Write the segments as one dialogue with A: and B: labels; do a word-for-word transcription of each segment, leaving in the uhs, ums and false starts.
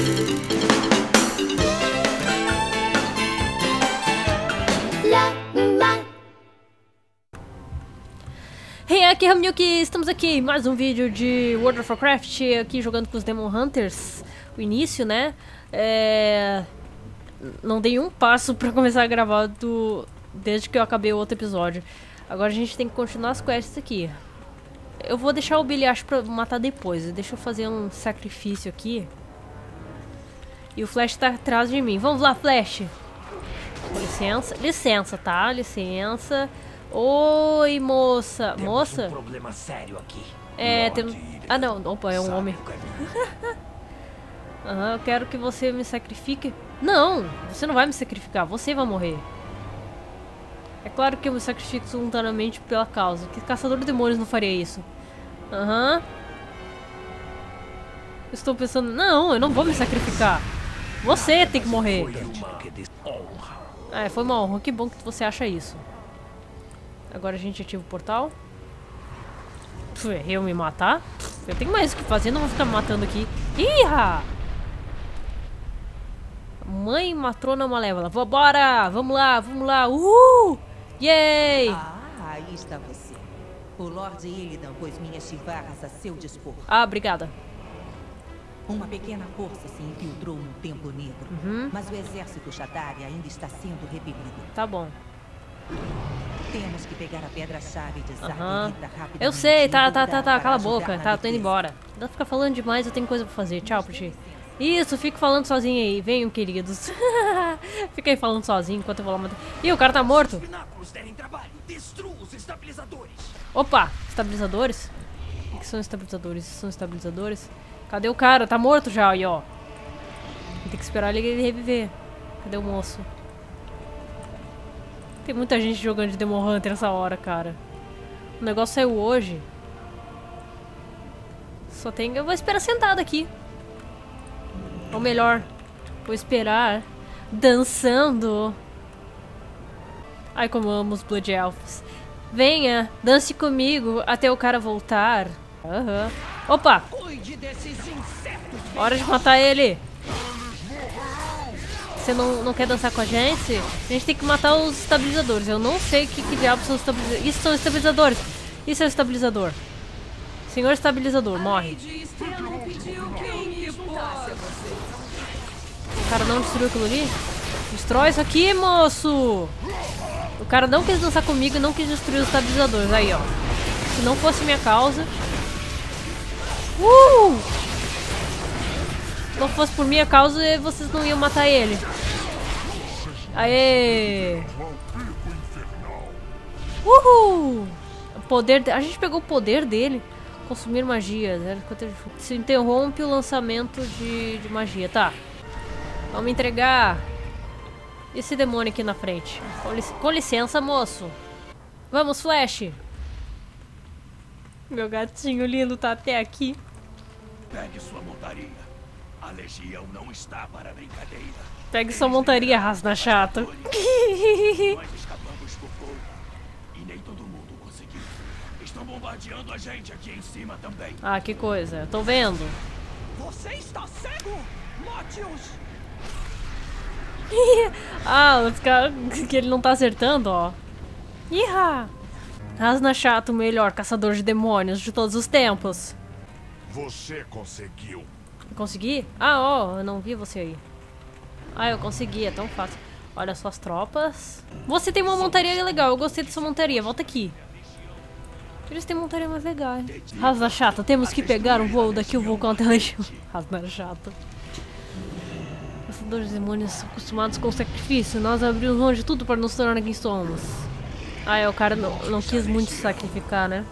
A: Hey, aqui é Ramilk, estamos aqui em mais um vídeo de World of Warcraft, aqui jogando com os Demon Hunters, o início, né? É... Não dei um passo pra começar a gravar do... desde que eu acabei o outro episódio. Agora a gente tem que continuar as quests aqui. Eu vou deixar o Bilhacho pra matar depois, deixa eu fazer um sacrifício aqui. E o Flash tá atrás de mim, vamos lá, Flash! Com licença, licença, tá? Licença... Oi, moça.
B: Temos
A: moça?
B: Um problema sério aqui.
A: É, tem... Ah, não. Opa, é um homem. Aham, uhum, eu quero que você me sacrifique. Não, você não vai me sacrificar. Você vai morrer. É claro que eu me sacrifico espontaneamente pela causa. Que caçador de demônios não faria isso? Aham. Uhum. Estou pensando... Não, eu não vou me sacrificar. Você tem que morrer. É, foi uma honra. Que bom que você acha isso. Agora a gente ativa o portal. Puf, eu me matar? Puf, eu tenho mais o que fazer, não vou ficar me matando aqui. Ih! Mãe matrona malévola. Vambora! Vamos lá, vamos lá! Uhul! Yay!
C: Ah, aí está você. O Lord Illidan pôs minhas chivarras a seu dispor.
A: Ah, obrigada.
C: Uma pequena força se infiltrou no Templo Negro.
A: Uhum.
C: Mas o exército Shatari ainda está sendo repelido.
A: Tá bom.
C: Temos que pegar a pedra-chave de Zardoita
A: Uhum.
C: rapidamente.
A: Eu sei, tá, tá, tá, tá, cala a boca. Tá, tô indo embora. Não fica falando demais, eu tenho coisa pra fazer. Tchau pra ti. Isso, fico falando sozinho aí. Venham, queridos. Fica aí falando sozinho enquanto eu vou lá matar. Ih, o cara tá morto. Opa, estabilizadores? O que são estabilizadores? São estabilizadores? Cadê o cara? Tá morto já, aí, ó. Tem que esperar ele reviver. Cadê o moço? Tem muita gente jogando de Demon Hunter nessa hora, cara. O negócio saiu hoje. Só tem... Eu vou esperar sentado aqui. Ou melhor, vou esperar dançando. Ai, como eu amo os Blood Elves. Venha, dance comigo até o cara voltar. Aham. Uhum. Opa! Hora de matar ele. Você não, não quer dançar com a gente? A gente tem que matar os estabilizadores. Eu não sei que, que diabos são os estabilizadores. Isso são estabilizadores. Isso é o estabilizador. Senhor estabilizador, morre. O cara não destruiu aquilo ali? Destrói isso aqui, moço! O cara não quis dançar comigo e não quis destruir os estabilizadores. Aí, ó. Se não fosse minha causa... Uh! Se não fosse por minha causa, vocês não iam matar ele. Aê! Uhul! O poder de... A gente pegou o poder dele. Consumir magias. Se interrompe o lançamento de, de magia. Tá. Vamos entregar esse demônio aqui na frente. Com, lic... Com licença, moço. Vamos, Flash. Meu gatinho lindo tá até aqui.
B: Pegue sua montaria. A legião não está para brincadeira.
A: Pegue sua montaria, rasna chata.
B: Nós escapamos por pouco. E nem todo mundo conseguiu. Estão bombardeando a gente aqui em cima também.
A: Ah, que coisa. Tô vendo.
B: Você está cego? Mate-os!
A: Ah, os caras que ele não tá acertando, ó. Iha! Rasna chato, o melhor caçador de demônios de todos os tempos.
D: Você conseguiu.
A: Consegui? Ah, ó, eu não vi você aí. Ah, eu consegui, é tão fácil. Olha suas tropas. Você tem uma montaria legal, eu gostei da sua montaria, volta aqui. Eles têm montaria mais legal. Rasna chata, temos que pegar um voo daqui, o vulcão até a legião. Rasna chata. Caçadores de demônios acostumados com sacrifício. Nós abrimos mão de tudo para nos tornar quem somos. Ah, é, o cara não, não quis muito se sacrificar, né?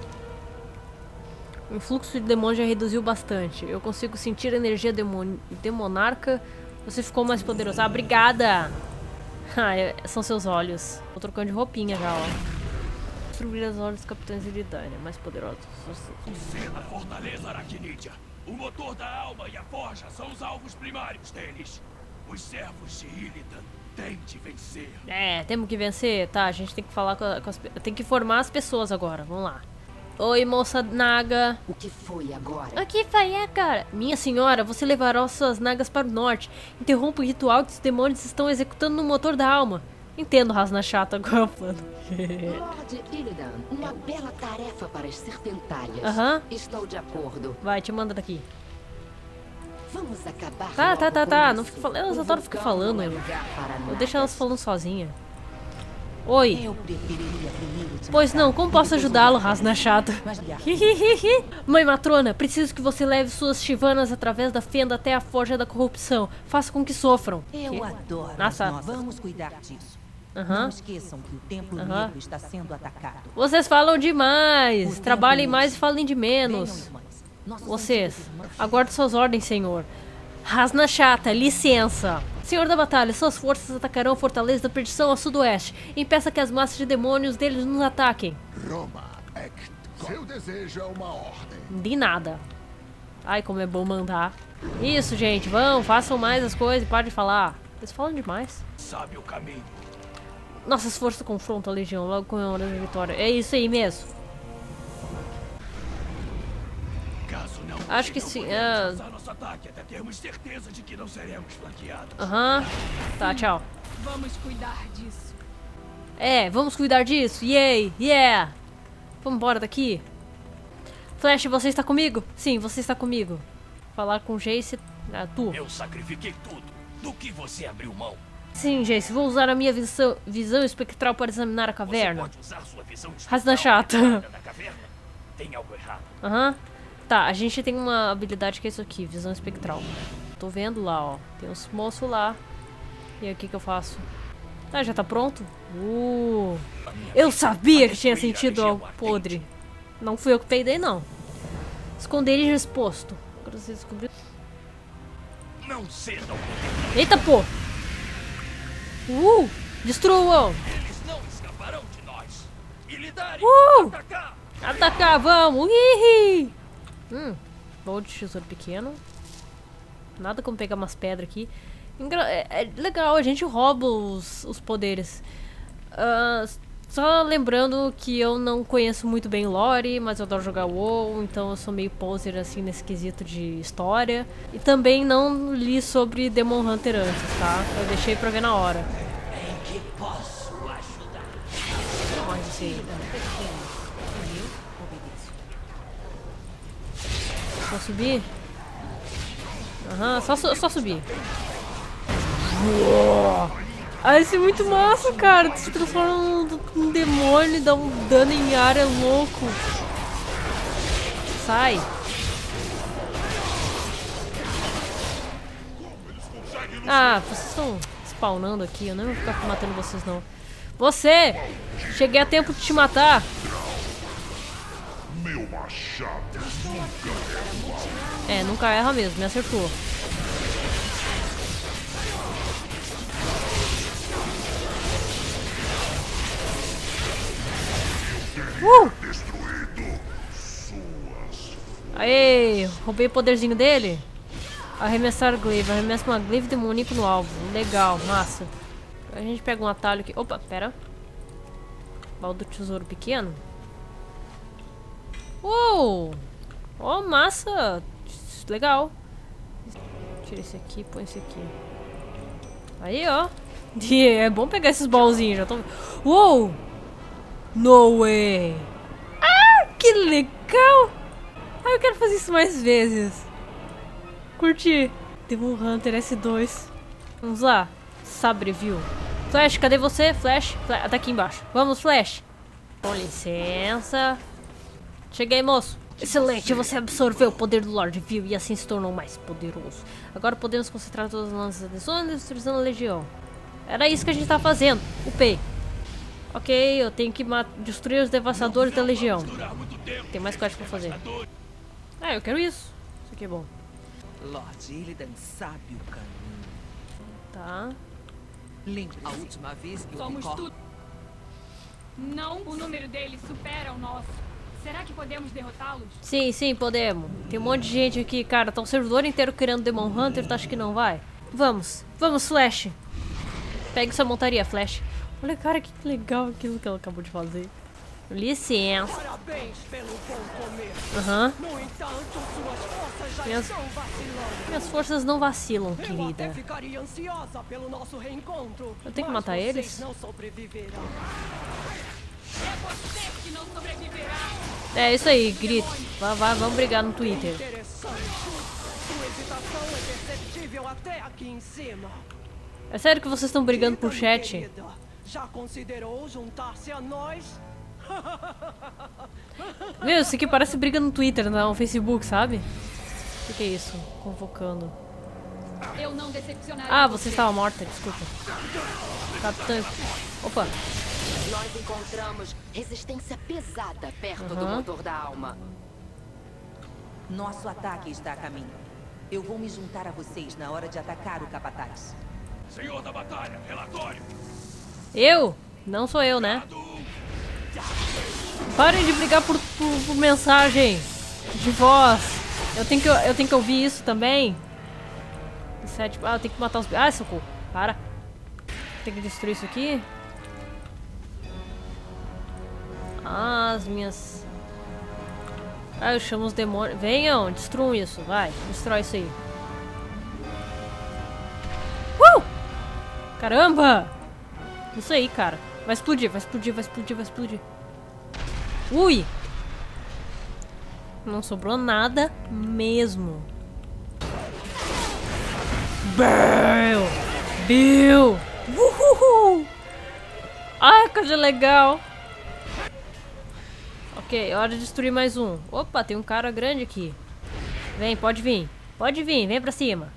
A: O fluxo de demônios já reduziu bastante. Eu consigo sentir a energia demon demonarca. Você ficou mais poderoso. Ah, obrigada! Ah, é, são seus olhos. Tô trocando de roupinha já, ó. Destruir os olhos dos capitães de Illidan, mais poderosos.
B: Você na fortaleza Arachnidia. O motor da alma e a forja são os alvos primários deles. Os servos de Illidan têm de vencer.
A: É, temos que vencer. Tá, a gente tem que falar com, a, com as... Tem que formar as pessoas agora. Vamos lá. Oi, moça naga.
E: O que foi agora?
A: O que foi agora? Minha senhora, você levará suas nagas para o norte. Interrompa o ritual que os demônios estão executando no motor da alma. Entendo, Rasna chata, qual é o plano?
E: Lord Illidan, uma bela tarefa para as serpentárias.
A: Aham.
E: Estou de acordo.
A: Vai, te manda daqui.
E: Vamos acabar
A: Tá,
E: logo
A: tá, tá,
E: com
A: tá.
E: isso.
A: Não fica falando. Elas
E: O
A: adoram ficar
E: vulcão
A: falando.
E: não é
A: Eu,
E: lugar para
A: eu
E: nada.
A: deixo elas falando sozinha. Oi.
E: Eu preferiria primeiro te
A: Pois não,
E: matar
A: como
E: e
A: posso
E: depois
A: ajudá-lo,
E: voltar.
A: Rasna chata?
E: Mas me arrependo.
A: Mãe matrona, preciso que você leve suas chivanas através da fenda até a forja da corrupção. Faça com que sofram.
C: Eu
A: Que?
C: adoro.
A: Nossa.
C: Nós vamos cuidar disso.
A: Aham.
C: Não esqueçam que o Templo
A: Aham.
C: Negro está sendo atacado.
A: Vocês falam demais.
C: O
A: Trabalhem
C: tempo
A: mais
C: urge.
A: e falem de menos.
C: Venham, irmãs. Nossos
A: Vocês,
C: antigos irmãos-
A: aguardo suas ordens, senhor. Rasna chata, licença. Senhor da batalha, suas forças atacarão a fortaleza da perdição ao sudoeste. Impeça que as massas de demônios deles nos ataquem.
D: Roma, Act. Seu desejo é uma ordem.
A: De nada. Ai, como é bom mandar. Isso, gente, vão, façam mais as coisas e parem de falar. Eles falam demais.
B: Sabe o caminho.
A: Nossas forças confrontam a legião, logo comemorando a vitória. É isso aí mesmo.
B: Caso não,
A: Acho que
B: não
A: sim,
B: podemos
A: é.
B: lançar nosso ataque até termos certeza de que não seremos flanqueados.
A: Aham. Tá, tchau.
F: Vamos cuidar disso.
A: É, vamos cuidar disso. Yay, yeah. Vamos embora daqui. Flash, você está comigo? Sim, você está comigo. Falar com Jace. Ah, tu.
B: Eu sacrifiquei tudo. Do que você abriu mão?
A: Sim, Jace, vou usar a minha visão, visão espectral para examinar a
B: Você
A: caverna.
B: pode usar sua visão
A: Rasna
B: espectral
A: chata.
B: integrada na caverna? Tem algo errado.
A: Aham. Tá, a gente tem uma habilidade que é isso aqui, visão espectral. Tô vendo lá, ó. Tem uns moços lá. E aí, o que que eu faço? Ah, já tá pronto? Uh. Eu sabia que tinha sentido algo podre. Não fui eu que peidei, não. Esconderijo exposto. Agora você descobriu.
B: Não cedam.
A: Eita, pô! Uh! Destruam!
B: Eles não escaparão de nós. E lidarem.
A: Uh!
B: Atacar.
A: Atacar, vamos! Ihi! Hum, baú de tesouro pequeno. Nada como pegar umas pedras aqui. Engra é, é legal, a gente rouba os, os poderes. Ah, só lembrando que eu não conheço muito bem lore, mas eu adoro jogar WoW, então eu sou meio poser assim nesse quesito de história. E também não li sobre Demon Hunter antes, tá? Eu deixei pra ver na hora.
B: Em que posso ajudar?
A: Olha isso aí. Só subir? Aham, só, su- só subir. Ah, esse é muito massa, cara. Tu se transforma num, num demônio e dá um dano em área louco. Sai. Ah, vocês estão spawnando aqui. Eu não vou ficar matando vocês, não. Você! Cheguei a tempo de te matar.
D: Meu machado
A: É, nunca erra mesmo, me acertou. Uh!
D: destruído. Suas.
A: Aê, roubei o poderzinho dele. Arremessar glaive, arremessa uma glaive demoníaco no alvo. Legal, massa. A gente pega um atalho aqui. Opa, pera. Baú do tesouro pequeno. Uou! Ó, oh, massa! Legal. Tira esse aqui, põe esse aqui. Aí, ó. É bom pegar esses baúzinhos, já tô... Uou! No way! Ah, que legal! Ah, eu quero fazer isso mais vezes. Curti. Demon Hunter S dois. Vamos lá. Sabre, viu? Flash, cadê você? Flash? Flash. Tá aqui embaixo. Vamos, Flash. Com licença. Cheguei, moço. Excelente, você absorveu o poder do Lord Vil e assim se tornou mais poderoso. Agora podemos concentrar todas as lanças atenções destruindo a legião. Era isso que a gente tá fazendo. Upei. Ok, eu tenho que destruir os devastadores da legião. Tem mais coisa pra fazer. Ah, eu quero isso. Isso aqui é bom.
C: Lord Illidan sabe o caminho.
A: Tá.
C: Lembre-se, a última vez que eu
F: Somos
C: recordo...
F: tudo. Não, o número deles supera o nosso. Será que podemos derrotá-los?
A: Sim, sim, podemos. Tem um monte de gente aqui, cara. Tá um servidor inteiro querendo Demon Hunter, tu acha que não vai? Vamos. Vamos, Flash. Pegue sua montaria, Flash. Olha, cara, que legal aquilo que ela acabou de fazer. Licença.
G: Parabéns pelo bom começo.
A: Aham.
G: No entanto, suas forças já
A: Minhas-
G: estão vacilando.
A: Minhas forças não vacilam,
G: Eu até
A: querida.
G: ficaria ansiosa pelo nosso reencontro.
A: Eu tenho que
G: mas
A: matar
G: vocês
A: eles?
G: não sobreviverão.
F: É você que não sobreviverá.
A: É isso aí, grito. Vai, vai, vamos brigar no Twitter.
G: Interessante. Sua hesitação é perceptível até aqui em cima.
A: É sério que vocês estão brigando por
G: Diga-me,
A: chat?
G: querida, já considerou juntar-se a nós?
A: Meu, isso aqui parece briga no Twitter, não, no Facebook, sabe? O que, que é isso? Convocando.
F: Eu não decepcionarei.
A: Ah, você estava morta, desculpa. Capitã. Opa.
E: Nós encontramos resistência pesada perto do
A: Aham.
E: motor da alma.
C: Nosso ataque está a caminho. Eu vou me juntar a vocês na hora de atacar o capataz.
B: Senhor da batalha, relatório.
A: Eu? Não sou eu, né? Parem de brigar por, por, por mensagem de voz. Eu tenho que, eu tenho que ouvir isso também. Sete, ah, eu tenho que matar os... Ah, socorro. Para. Tem que destruir isso aqui. Ah, as minhas... Ah, eu chamo os demônios. Venham, destruam isso. Vai, destrói isso aí. Uh! Caramba! Isso aí, cara. Vai explodir, vai explodir, vai explodir, vai explodir. Ui! Não sobrou nada mesmo. Bill! Bill! Uhul! Ai, coisa legal! Ok, hora de destruir mais um. Opa, tem um cara grande aqui. Vem, pode vir. Pode vir, vem pra cima.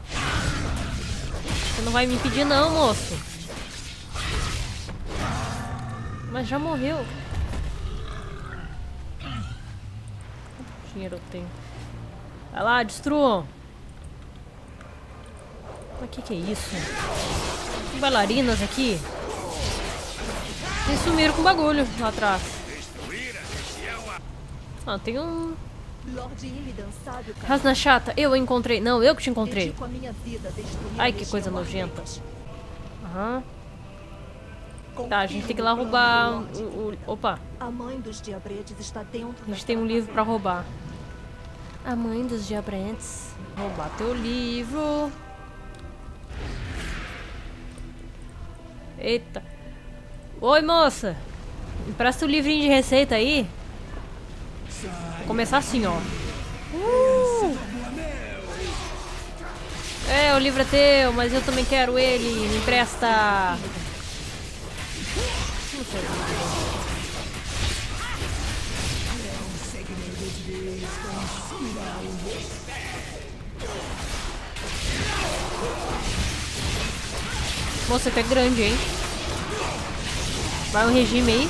A: Você não vai me impedir não, moço. Mas já morreu. Quanto dinheiro eu tenho? Vai lá, destruam. Mas que que é isso? Tem bailarinas aqui? Eles sumiram com o bagulho lá atrás. Ah, tem um...
H: Lord Illidan sabe o caminho.
A: Rasna chata, eu encontrei. Não, eu que te encontrei.
H: Dedico a minha vida a destruir
A: Ai,
H: a
A: que
H: legião
A: coisa nojenta.
H: ardente.
A: Aham. Tá, a gente tem que ir lá roubar o... o- Opa,
H: A mãe dos diabretes está dentro
A: a gente tem um livro pra roubar. A mãe dos diabretes. Roubar teu livro. Eita. Oi, moça. Empresta o livrinho de receita aí. Vou começar assim, ó. Uh! É, o livro é teu, mas eu também quero ele. Me empresta. Não sei. Moça, até grande, hein? Vai um regime aí.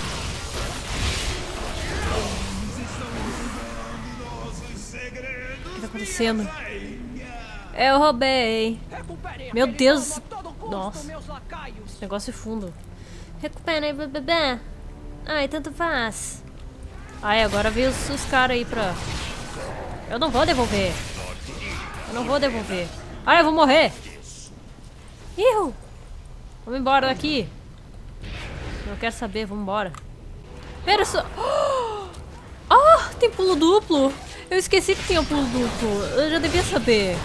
A: O que tá acontecendo? Eu roubei.
G: Recuperem
A: Meu
G: aquele
A: Deus.
G: dono a todo custo,
A: Nossa.
G: meus lacaios.
A: Negócio fundo. Recupera aí, bebê. Ai, tanto faz. Ai, agora veio os, os caras aí pra... Eu não vou devolver. Eu não vou devolver. Ai, eu vou morrer. Iu. Vamos embora daqui. Não quero saber, vamos embora. Pera só. Ah, tem pulo duplo. Eu esqueci que tinha pulo duplo. Eu já devia saber.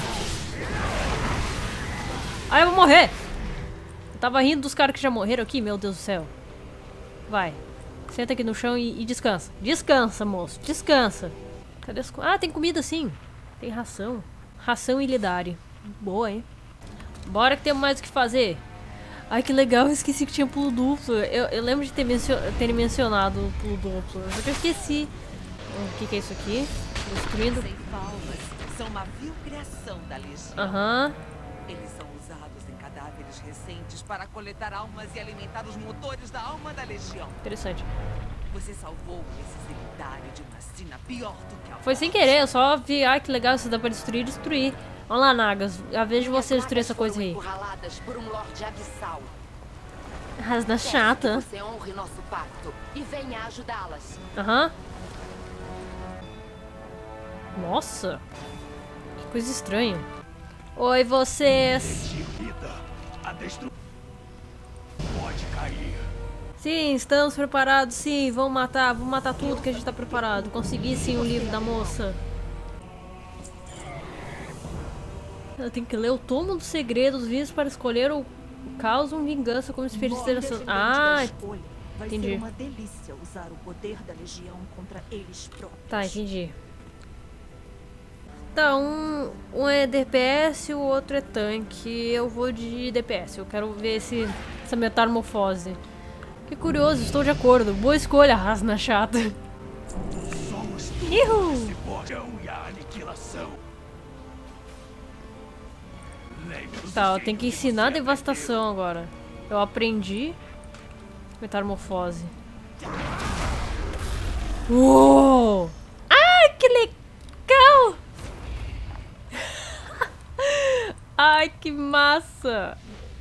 A: Ai, eu vou morrer. Eu tava rindo dos caras que já morreram aqui, meu Deus do céu. Vai. Senta aqui no chão e, e descansa. Descansa, moço. Descansa. Cadê as... Ah, tem comida sim. Tem ração. Ração ilidária. Boa, hein? Bora que temos mais o que fazer. Ai, que legal. Eu esqueci que tinha pulo duplo. Eu, eu lembro de ter, mencio... ter mencionado o pulo duplo. Só que eu esqueci. O que, que é isso aqui? Destruindo.
C: Ceifalvas são uma vil criação da Legião.
A: Aham.
C: Eles são usados em cadáveres recentes para coletar almas e alimentar os motores da alma da Legião.
A: Interessante.
C: Você salvou esse cemitério de uma sina pior do que a
A: Foi sem querer. Eu só vi. Ai, que legal. Isso dá pra destruir destruir. Olha lá, Nagas. A vez de você destruir essa coisa aí.
E: Encurraladas por um Lorde Abissal.
A: Rasna chata.
E: Você honre nosso pacto e venha ajudá-las.
A: Aham. Nossa. Que coisa estranha. Oi, vocês.
B: Vida. A destru... Pode cair.
A: Sim, estamos preparados, sim. Vamos matar, vamos matar tudo que a gente tá preparado. Consegui sim o livro da moça. Eu tenho que ler o tomo dos segredos, vistos para escolher o caos ou vingança como feiticeira. Ah,
H: Vai
A: entendi.
H: ser uma delícia usar o poder da Legião contra eles próprios.
A: Tá, entendi. Tá, um, um é D P S e o outro é tanque. Eu vou de D P S. Eu quero ver esse, essa metamorfose. Que curioso, estou de acordo. Boa escolha, Rasna chata.
B: Somos tudo
A: Ihu!
B: esse portão e a aniquilação. Lembre-se
A: Tá, eu
B: de
A: tenho que
B: quem
A: ensinar a
B: você
A: devastação agora. Eu aprendi metamorfose. Uou! Ai, que legal! Ai, que massa!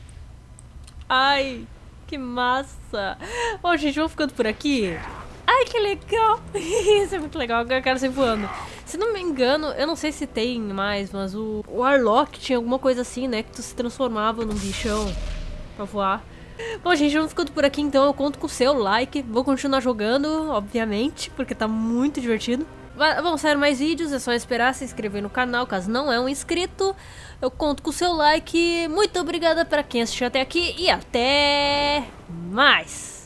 A: Ai, que massa! Bom, gente, vamos ficando por aqui. Ai, que legal! Isso é muito legal, eu quero sair voando. Se não me engano, eu não sei se tem mais, mas o, o Warlock tinha alguma coisa assim, né? Que tu se transformava num bichão pra voar. Bom, gente, vamos ficando por aqui então. Eu conto com o seu like. Vou continuar jogando, obviamente, porque tá muito divertido. Vai, vão sair mais vídeos, é só esperar, se inscrever no canal caso não é um inscrito. Eu conto com o seu like. Muito obrigada para quem assistiu até aqui e até mais!